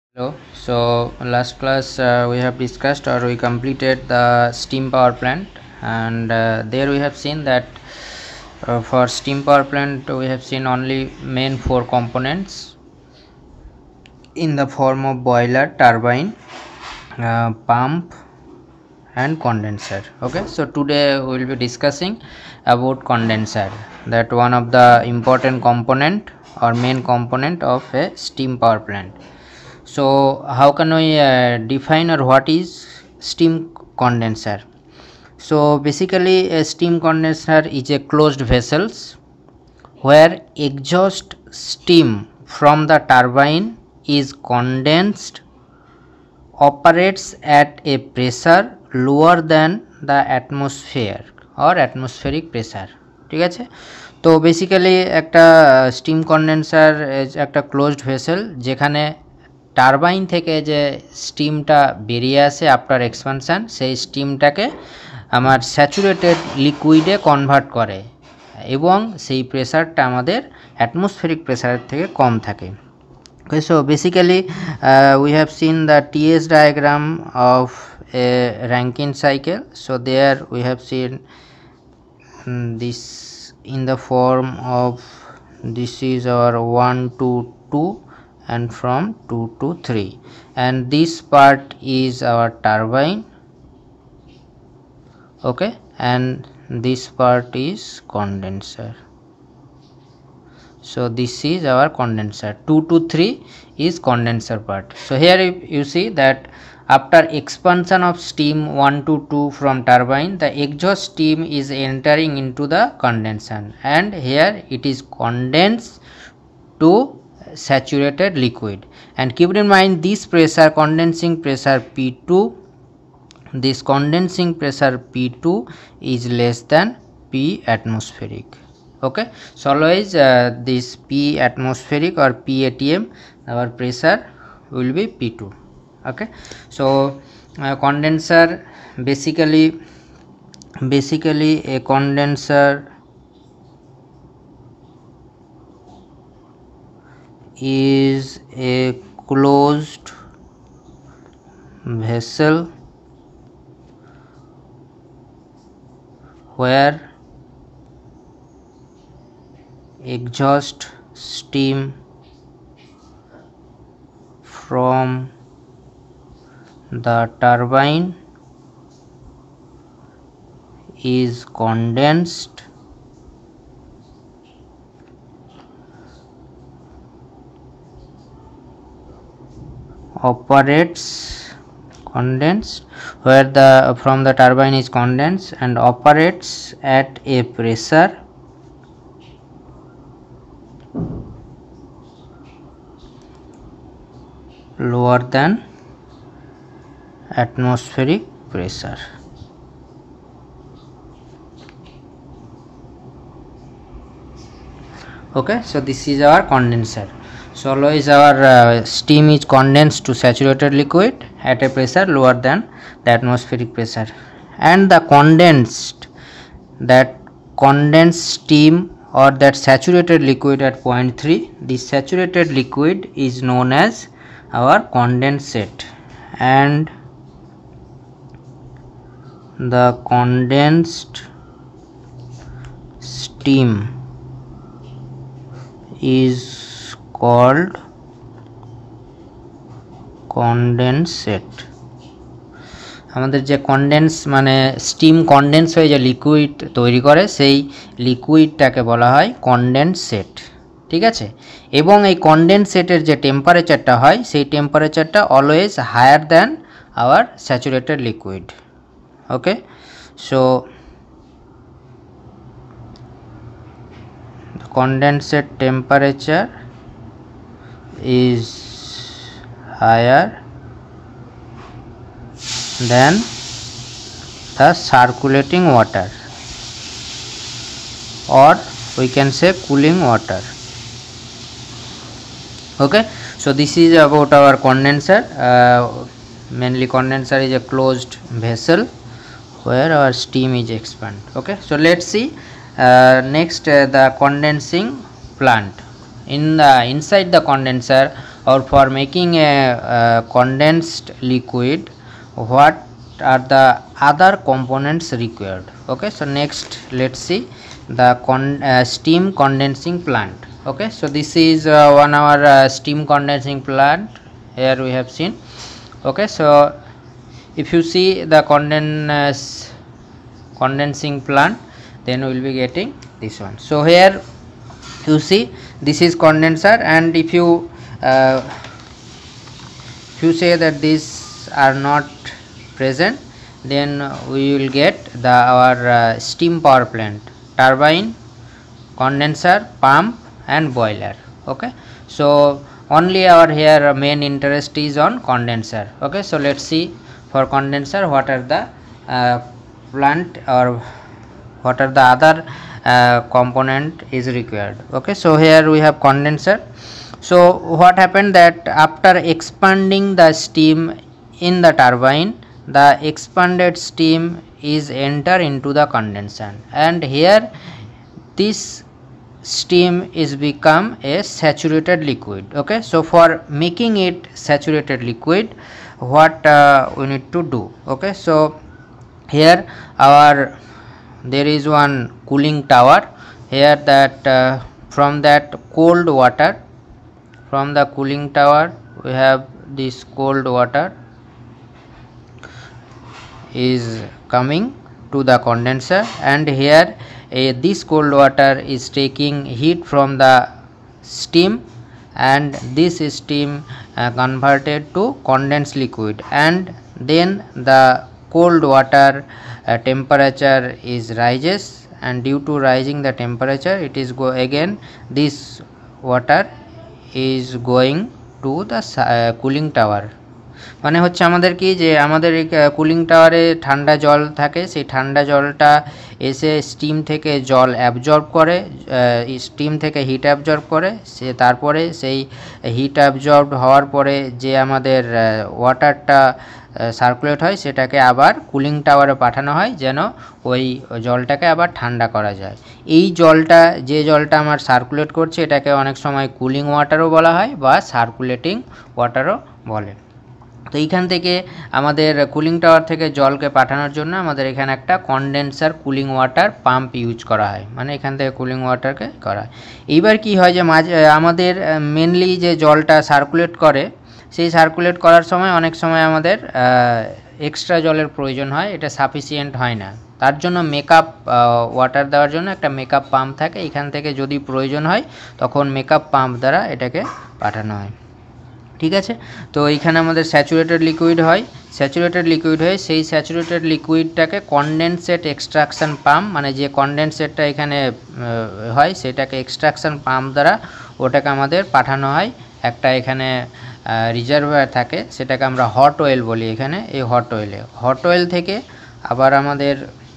Hello. So last class we have discussed or we completed the steam power plant, and there we have seen that for steam power plant we have seen only main four components in the form of boiler, turbine, pump and condenser. Okay, so today we will be discussing about condenser, that one of the important component or main component of a steam power plant. So how can we define or what is steam condenser? So basically a steam condenser is a closed vessels where exhaust steam from the turbine is condensed, operates at a pressure lower than the atmosphere or atmospheric pressure. ঠিক আছে, তো basically একটা steam condenser একটা closed vessel যেখানে turbine থেকে যে স্টিমটা বেরিয়ে আসে আফটার এক্সপানশান, সেই স্টিমটাকে আমার স্যাচুরেটেড লিকুইডে কনভার্ট করে এবং সেই প্রেসারটা আমাদের অ্যাটমসফেরিক প্রেসারের থেকে কম থাকে। Okay, so basically we have seen the TS diagram of a Rankine cycle. So there we have seen this in the form of, this is our 1 to 2 and from 2 to 3, and this part is our turbine. Okay, and this part is condenser. So this is our condenser. 2 to 3 is condenser part. So here you see that after expansion of steam 1 to 2 from turbine, the exhaust steam is entering into the condensation, and here it is condensed to saturated liquid. And keep in mind this pressure, condensing pressure P2, this condensing pressure P2 is less than P atmospheric. Okay, so always this P atmospheric or P atm, our pressure will be P2. Okay, so condenser basically a condenser is a closed vessel where exhaust steam from the turbine is condensed, operates condensed, where the from the turbine is condensed and operates at a pressure lower than atmospheric pressure. Okay, so this is our condenser. So always our steam is condensed to saturated liquid at a pressure lower than the atmospheric pressure, and the condensed steam or that saturated liquid at point 3, this saturated liquid is known as our condensate, and the condensed steam is called condensate. আমাদের যে condense মানে steam condense হয়ে যে liquid তৈরি করে, সেই লিকুইডটাকে বলা হয় কনডেনসেট। ঠিক আছে, এবং এই কনডেনসেটের যে টেম্পারেচারটা হয়, সেই টেম্পারেচারটা always higher than our saturated liquid. Okay, so condensate temperature is higher than the circulating water, or we can say cooling water. Okay, so this is about our condenser. Mainly condenser is a closed vessel where our steam is expanded. Okay, so let's see next the condensing plant. Inside the condenser or for making a condensed liquid, what are the other components required? Okay, so next let's see the steam condensing plant. Okay, so this is one our steam condensing plant. Here we have seen. Okay, so if you see the condensing plant, then we will be getting this one. So here you see this is condenser, and if you say that these are not present, then we will get our steam power plant, turbine, condenser, pump and boiler. Okay, so only our here main interest is on condenser. Okay, so let's see for condenser what are the plant or what are the other component is required. Okay, so here we have condenser. So what happened that after expanding the steam in the turbine, the expanded steam is enter into the condenser, and here this steam is become a saturated liquid. Okay, so for making it saturated liquid, what we need to do? Okay, so here there is one cooling tower here, that from that cold water, from the cooling tower we have this cold water is coming to the condenser, and here this cold water is taking heat from the steam, and this steam converted to condensed liquid, and then the cold water temperature is rises, and due to rising the temperature it is again this water is going to the cooling tower. মানে হচ্ছে আমাদের কি যে আমাদের cooling টাওয়ারে ঠান্ডা জল থাকে, সেই ঠান্ডা জলটা এসে স্টিম থেকে জল অ্যাবজর্ব করে, স্টিম থেকে হিট অ্যাবজর্ব করে, সে তারপরে সেই হিট অ্যাবজর্ব হওয়ার পরে যে আমাদের ওয়াটারটা সার্কুলেট হয় সেটাকে আবার কুলিং টাওয়ারে পাঠানো হয় যেন ওই জলটাকে আবার ঠান্ডা করা যায়। এই জলটা যে জলটা আমার সার্কুলেট করছে এটাকে অনেক সময় কুলিং ওয়াটারও বলা হয় বা সার্কুলেটিং ওয়াটারও বলে। তো এইখান থেকে আমাদের কুলিং টাওয়ার থেকে জলকে পাঠানোর জন্য আমাদের এখানে একটা condenser cooling water pump use করা হয়, মানে এখান থেকে কুলিং ওয়াটারকে করা হয়। এইবার কি হয় যে আমাদের মেনলি যে জলটা সার্কুলেট করে, সেই সার্কুলেট করার সময় অনেক সময় আমাদের এক্সট্রা জলের প্রয়োজন হয়, এটা সাফিসিয়েন্ট হয় না, তার জন্য মেকআপ ওয়াটার দেওয়ার জন্য একটা মেকআপ পাম্প থাকে, এখান থেকে যদি প্রয়োজন হয় তখন মেকআপ পাম্প দ্বারা এটাকে পাঠানো হয়। ঠিক আছে, তো এইখানে আমাদের স্যাচুরেটেড লিকুইড হয়, স্যাচুরেটেড লিকুইড হয়ে সেই স্যাচুরেটেড লিকুইডটাকে কনডেনসেট এক্সট্রাকশন পাম্প, মানে যে কনডেনসেটটা এখানে হয় সেটাকে এক্সট্রাকশন পাম্প দ্বারা ওটাকে আমাদের পাঠানো হয় একটা এখানে রিজার্ভার থাকে, সেটাকে আমরা হট অয়েল বলি এখানে। এই হট অয়েল থেকে আবার আমাদের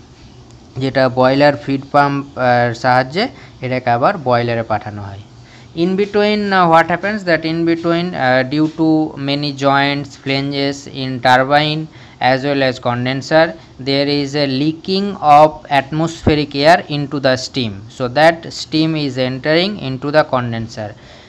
যেটা বয়লার ফিড পাম্প সাহায্যে এটাকে আবার বয়লারে পাঠানো হয়। In between what happens that in between due to many joints, flanges in turbine as well as condenser, there is a leaking of atmospheric air into the steam, so that steam is entering into the condenser.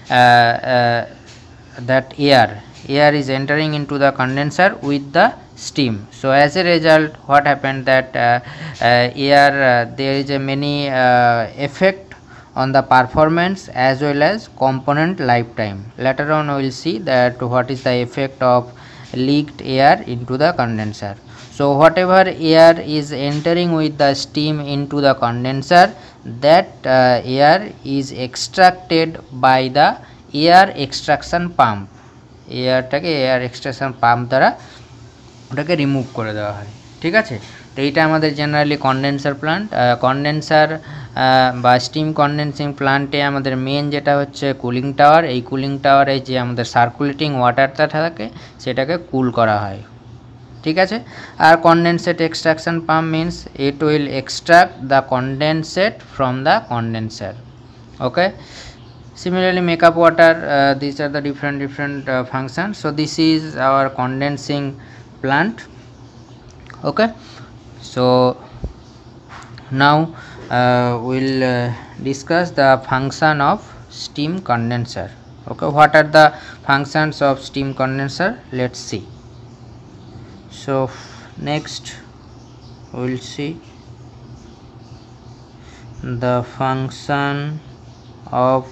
That air is entering into the condenser with the steam. So as a result what happened that there is a many effect on the performance as well as component lifetime. Later on we will see that what is the effect of leaked air into the condenser. So whatever air is entering with the steam into the condenser, that air is extracted by the air extraction pump. এয়ারটাকে air extraction pump দ্বারা ওটাকে remove করে দেওয়া হয়। ঠিক আছে, তো এইটা আমাদের জেনারেলি কনডেন্সার প্লান্ট। কনডেন্সার বা স্টিম কনডেন্সিং প্লান্টে আমাদের মেন যেটা হচ্ছে কুলিং টাওয়ার, এই কুলিং টাওয়ারে যে আমাদের সার্কুলেটিং ওয়াটারটা থাকে সেটাকে কুল করা হয়। ঠিক আছে, আর condensate extraction pump means it will extract the condensate from the condenser. Okay, similarly makeup water, these are the different functions. So this is our condensing plant. Okay, so now we'll discuss the function of steam condenser. Okay, what are the functions of steam condenser? Let's see. So next we will see the function of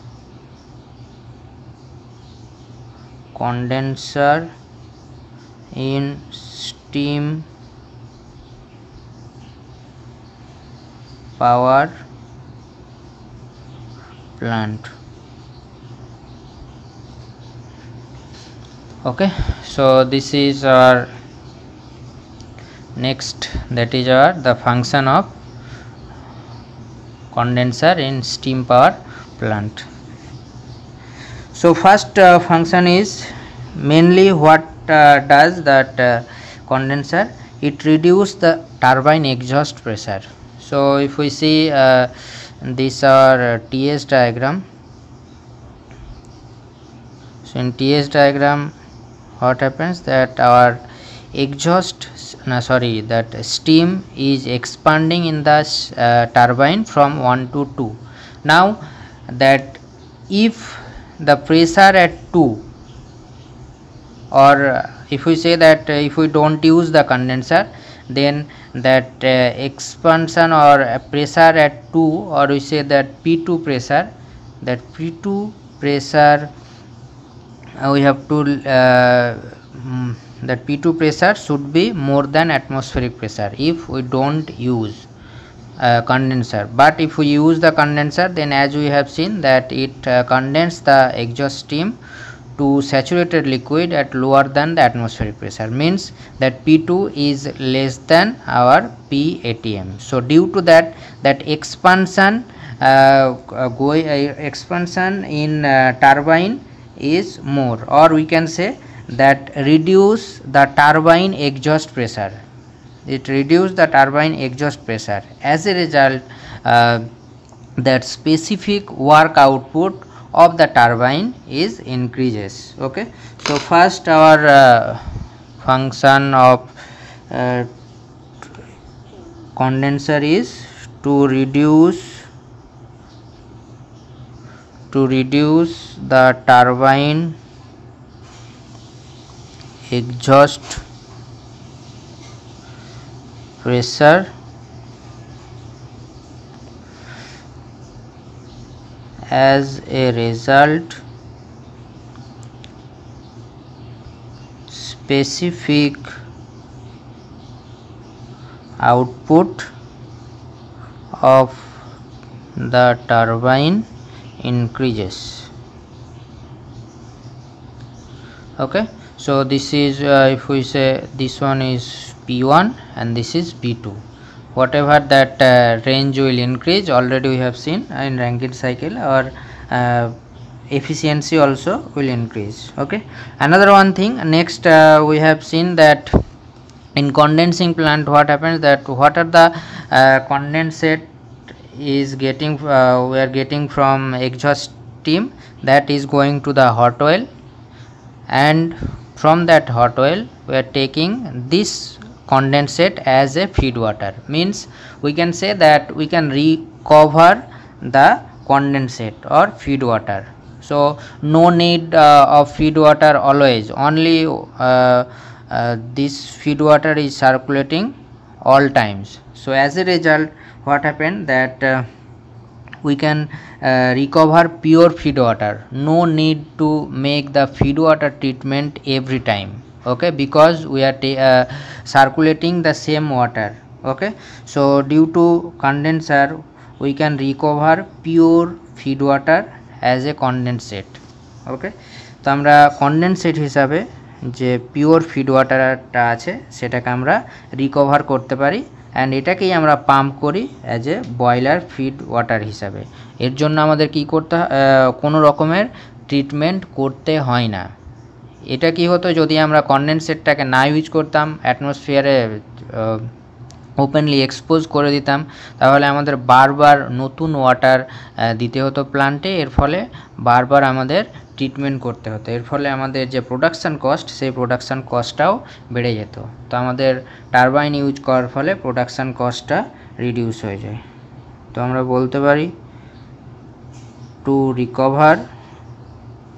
condenser in steam power plant. Okay, so this is our next, that is our the function of condenser in steam power plant. So first function is mainly what does that condenser, it reduce the turbine exhaust pressure. So if we see this our TS diagram, so in TS diagram what happens, that our exhaust that steam is expanding in the turbine from 1 to 2. Now that if the pressure at 2, or if we say that if we don't use the condenser, then that expansion or pressure at 2, or we say that P2 pressure, that P2 pressure we have to that P2 pressure should be more than atmospheric pressure if we don't use condenser. But if we use the condenser, then as we have seen that it condenses the exhaust steam to saturated liquid at lower than the atmospheric pressure, means that P2 is less than our P ATM. So due to that expansion expansion in turbine is more, or we can say that reduce the turbine exhaust pressure, it reduce the turbine exhaust pressure. As a result that specific work output of the turbine is increases. Okay, so first our function of condenser is to reduce the turbine exhaust pressure. As a result, specific output of the turbine increases. Okay, so this is if we say this one is P1 and this is P2, whatever that range will increase, already we have seen in Rankine cycle, or efficiency also will increase. Okay, another one thing, next we have seen that in condensing plant what happens, that what are the condensate is getting we are getting from exhaust steam, that is going to the hot oil, and from that hot oil we are taking this condensate as a feed water, means we can say that we can recover the condensate or feed water. So no need of feed water always, only this feed water is circulating all times. So as a result what happened, that we can recover pure feed water, no need to make the feed water treatment every time. Okay, because we are circulating the same water. Okay, so due to condenser we can recover pure feed water as a condensate. Okay, তো আমরা condensate হিসাবে যে pure feed ওয়াটারটা আছে সেটাকে আমরা recover করতে পারি, and এটাকেই আমরা পাম্প করি as a boiler feed water হিসাবে। এর জন্য আমাদের কি করতে কোনো রকমের ট্রিটমেন্ট করতে হয় না। এটা কি হতো যদি আমরা কনডেনসেটটাকে না ইউজ করতাম, অ্যাটমসফিয়ারে ওপেনলি এক্সপোজ করে দিতাম, তাহলে আমাদের বারবার নতুন ওয়াটার দিতে হতো প্লান্টে, এর ফলে বারবার আমাদের ট্রিটমেন্ট করতে হতো, এর ফলে আমাদের যে প্রোডাকশান কস্ট সেই প্রোডাকশান কস্টটাও বেড়ে যেত। তো আমাদের টারবাইন ইউজ করার ফলে প্রোডাকশান কস্টটা রিডিউস হয়ে যায়। তো আমরা বলতে পারি to recover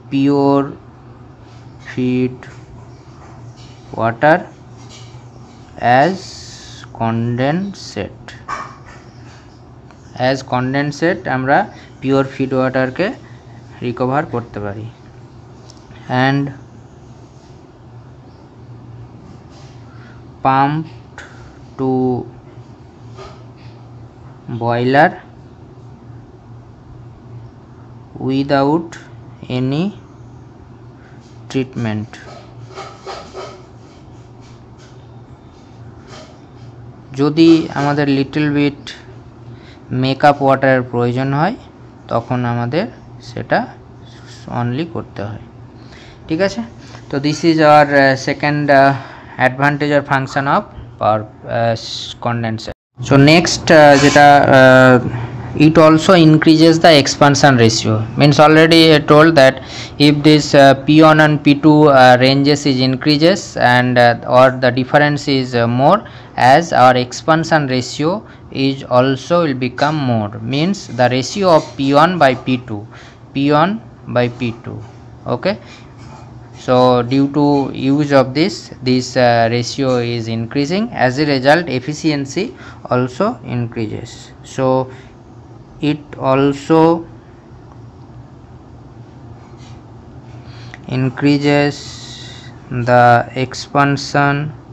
pure feed water as condensate. আমরা পিওর ফিড ওয়াটারকে রিকভার করতে পারি। and pumped to boiler without any treatment. যদি আমাদের লিটল বিট মেকআপ ওয়াটারের প্রয়োজন হয় তখন আমাদের সেটা অনলি করতে হয়। ঠিক আছে, তো this is our second advantage or function of power condenser. So next যেটা it also increases the expansion ratio, means already I told that if this P1 and P2 ranges is increases and or the difference is more, as our expansion ratio is also will become more, means the ratio of P1 by P2. Okay, so due to use of this ratio is increasing, as a result efficiency also increases. So it also increases the expansion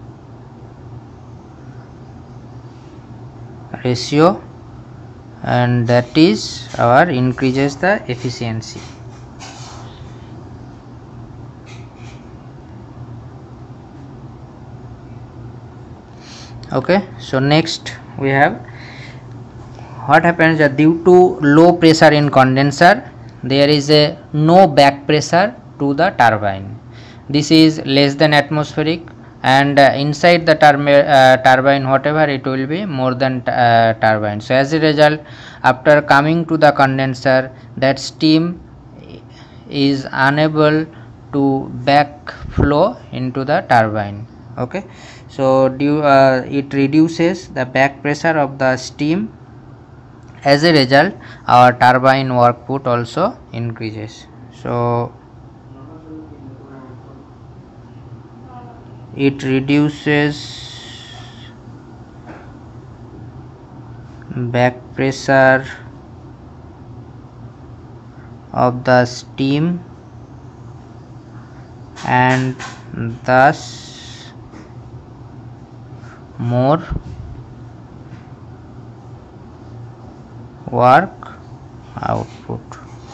ratio, and that is our increases the efficiency. Okay, so next we have what happens that due to low pressure in condenser there is a no back pressure to the turbine. This is less than atmospheric, and inside the turbine whatever it will be more than turbine. So as a result, after coming to the condenser, that steam is unable to backflow into the turbine. Okay, so it reduces the back pressure of the steam. As a result, our turbine workput also increases. So it reduces back pressure of the steam and thus more work output.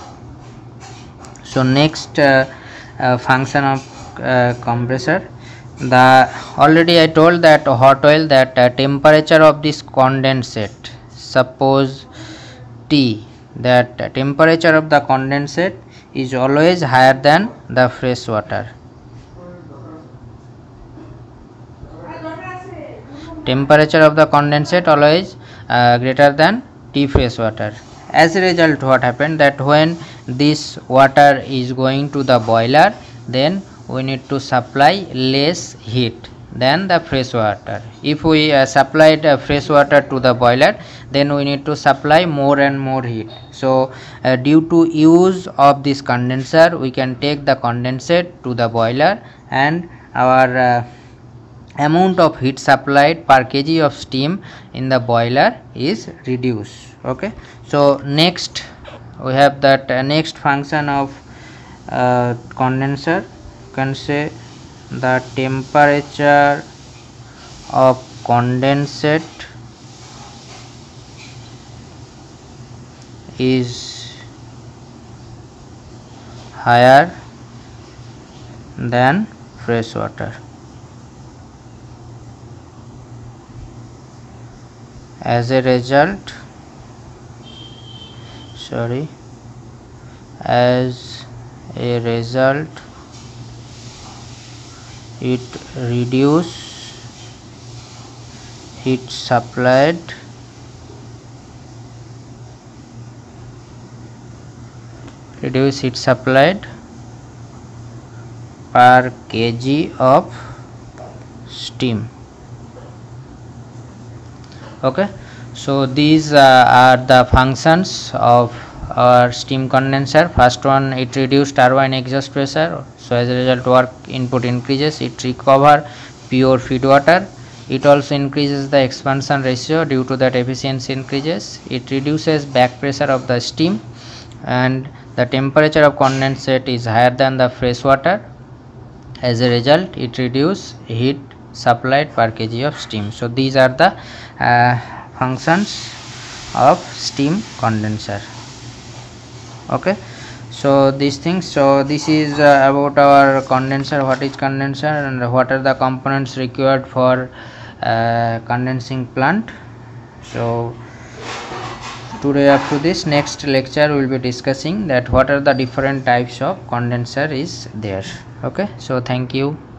So next function of compressor, the already I told that hot oil, that temperature of this condensate, suppose T, that temperature of the condensate is always higher than the fresh water. Temperature of the condensate always greater than T fresh water. As a result, what happened that when this water is going to the boiler, then we need to supply less heat than the fresh water. If we supplied fresh water to the boiler, then we need to supply more and more heat. So due to use of this condenser, we can take the condensate to the boiler, and our amount of heat supplied per kg of steam in the boiler is reduced. Okay, so next we have that next function of condenser, can say the temperature of condensate is higher than fresh water. As a result, it reduce heat supplied per kg of steam. Okay, so these are the functions of our steam condenser. First one, it reduce turbine exhaust pressure, so as a result work input increases, it recover pure feed water. It also increases the expansion ratio, due to that efficiency increases. It reduces back pressure of the steam, and the temperature of condensate is higher than the fresh water. As a result, it reduces heat supplied per kg of steam. So these are the functions of steam condenser. Okay, so these things, so this is about our condenser, what is condenser and what are the components required for condensing plant. So today, up to this, next lecture we will be discussing that what are the different types of condenser is there. Okay, so thank you.